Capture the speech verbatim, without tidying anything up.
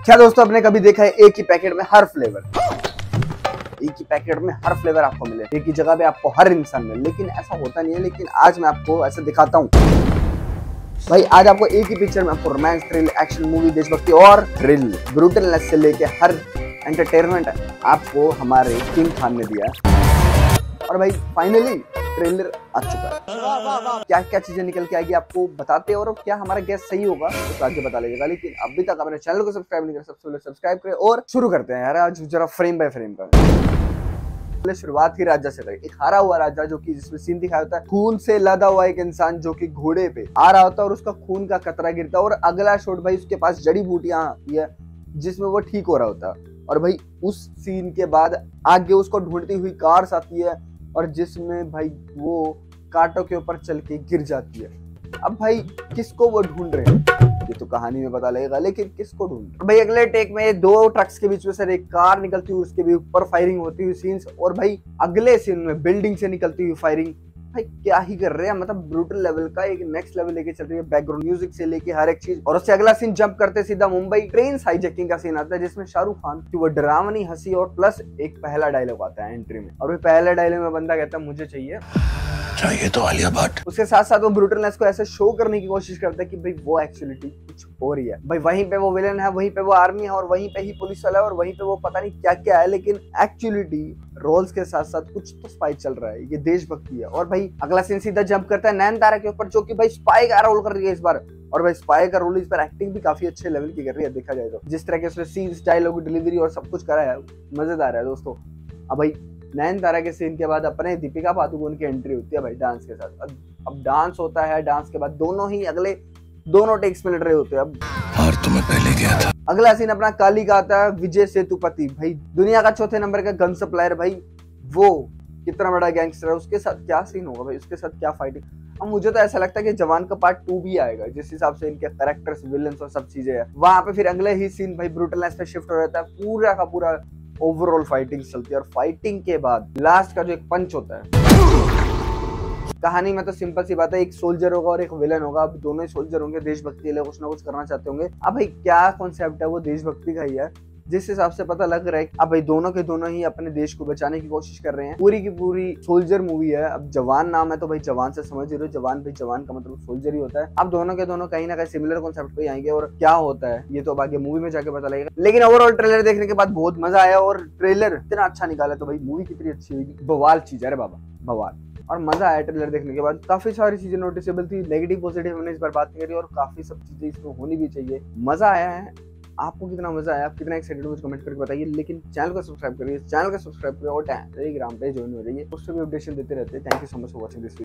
क्या दोस्तों आपने कभी देखा है एक ही पैकेट में हर फ्लेवर, एक ही पैकेट में हर फ्लेवर आपको मिले, एक ही जगह पे आपको हर इंसान मिले, लेकिन ऐसा होता नहीं है। लेकिन आज मैं आपको ऐसा दिखाता हूँ भाई। आज आपको एक ही पिक्चर में आपको रोमांस, थ्रिल, एक्शन मूवी, देशभक्ति और थ्रिल, ब्रूटलनेस से लेके हर एंटरटेनमेंट आपको हमारे किंग खान ने दिया। और भाई फाइनली ट्रेलर आ चुका है। क्या क्या चीजें निकल के आएगी आपको बताते हैं, और क्या हमारा गैस सही होगा तो आगे बता लीजिएगा। लेकिन अभी तक अपने चैनल को सब्सक्राइब नहीं किया, सबसे पहले सब्सक्राइब करें और शुरू करते हैं यार। आज जरा फ्रेम बाय फ्रेम का शुरुआत ही राजा से करें। एक हारा हुआ राजा जो कि जिसमें सीन दिखाया होता है, खून से लदा हुआ एक इंसान जो कि घोड़े पे आ रहा होता है और उसका खून का कतरा गिरता है, और अगला शॉट भाई उसके पास जड़ी बूटियां आती है जिसमें वो ठीक हो रहा होता है। और भाई उस सीन के बाद आगे उसको ढूंढती हुई कार्स आती है और जिसमें भाई वो कांटों के ऊपर चल के गिर जाती है। अब भाई किसको वो ढूंढ रहे हैं ये तो कहानी में पता लगेगा, लेकिन किसको ढूंढ रहे हैं। भाई अगले टेक में दो ट्रक्स के बीच में से एक कार निकलती हुई, उसके भी ऊपर फायरिंग होती हुई सीन्स, और भाई अगले सीन में बिल्डिंग से निकलती हुई फायरिंग। भाई क्या ही कर रहे हैं, मतलब ब्रूटल लेवल का एक नेक्स्ट लेवल लेके चल रही है, बैकग्राउंड म्यूजिक से लेके हर एक चीज। और उससे अगला सीन जंप करते सीधा मुंबई ट्रेन हाईजैकिंग का सीन आता है, जिसमें शाहरुख खान की वो डरावनी हंसी और प्लस एक पहला डायलॉग आता है एंट्री में। और वो पहले डायलॉग में बंदा कहता है मुझे चाहिए चाहिए तो आलिया भट्ट। उसके साथ साथ वो ब्रूटलनेस को ऐसे शो करने की कोशिश करता है कि भाई वो एक्चुअलिटी कुछ हो रही है। भाई वहीं पे वो विलेन है, वहीं पे वो आर्मी है, और वहीं पे ही पुलिस वाला है, और वहीं पे वो पता नहीं क्या क्या है, लेकिन एक्चुअलिटी रोल्स के साथ साथ कुछ तो स्पाई चल रहा है, ये देशभक्ति है। और भाई अगला सीन सीधा जंप करता है नयनतारा के ऊपर, जो कि भाई स्पाई का रोल कर रही है इस बार। और भाई स्पाई का रोल इस बार एक्टिंग भी काफी अच्छे लेवल की कर रही है देखा जाए तो। जिस तरह के उसने सीन्स, डायलॉग, डिलीवरी और सब कुछ करा है, मजेदार है दोस्तों। अब भाई नयनतारा के सीन के बाद अपने दीपिका पादुकोण की एंट्री होती है भाई डांस के साथ। अब, अब डांस होता है, डांस के बाद दोनों ही अगले दोनों टेक्स में लड़ रहे होते हैं। अब और तुम्हें पहले क्या था। अगला सीन अपना काली का आता है, विजय सेतुपति भाई दुनिया का चौथे नंबर का गन सप्लायर, भाई वो कितना बड़ा गैंगस्टर है, उसके साथ क्या सीन होगा भाई, उसके साथ क्या फाइटिंग। अब मुझे तो ऐसा लगता है कि जवान का पार्ट टू भी आएगा, जिस हिसाब से इनके कैरेक्टर्स, विलेंस और सब चीजें हैं। वहां पे फिर अगले ही सीन भाई ब्रूटलनेस पे शिफ्ट हो जाता है, पूरा का पूरा ओवरऑल फाइटिंग चलती है। और फाइटिंग के बाद लास्ट का जो एक पंच होता है, कहानी में तो सिंपल सी बात है, एक सोल्जर होगा और एक विलन होगा। अब दोनों ही सोल्जर होंगे, देशभक्ति के लिए कुछ ना कुछ करना चाहते होंगे। अब भाई क्या कॉन्सेप्ट है, वो देशभक्ति का ही है, जिस हिसाब से पता लग रहा है। अब भाई दोनों के दोनों ही अपने देश को बचाने की कोशिश कर रहे हैं। पूरी की पूरी सोल्जर मूवी है। अब जवान नाम है तो भाई जवान से समझ रहे हो, जवान भाई जवान का मतलब सोल्जर ही होता है। अब दोनों के दोनों कहीं ना कहीं सिमिलर कॉन्सेप्ट पे आएंगे, और क्या होता है ये तो अब आगे मूवी में जाके पता लगेगा। लेकिन ओवरऑल ट्रेलर देखने के बाद बहुत मजा आया, और ट्रेलर इतना अच्छा निकाला तो भाई मूवी कितनी अच्छी हुई, बवाल चीज है, अरे बाबा बवाल। और मजा आया ट्रेलर देखने के बाद। काफी सारी चीजें नोटिसेबल थी, नेगेटिव पॉजिटिव हमने इस बार बात नहीं करी, और काफी सब चीजें इसमें होनी भी चाहिए। मजा आया है। आपको कितना मजा आया, आप कितना एक्साइटेड हो मुझे कमेंट करके बताइए। लेकिन चैनल को सब्सक्राइब करिए, चैनल को सब्सक्राइब करिए और टेलीग्राम पे ज्वाइन हो जाइए, उससे भी अपडेशन देते रहते हैं। Thank you so much for watching this video.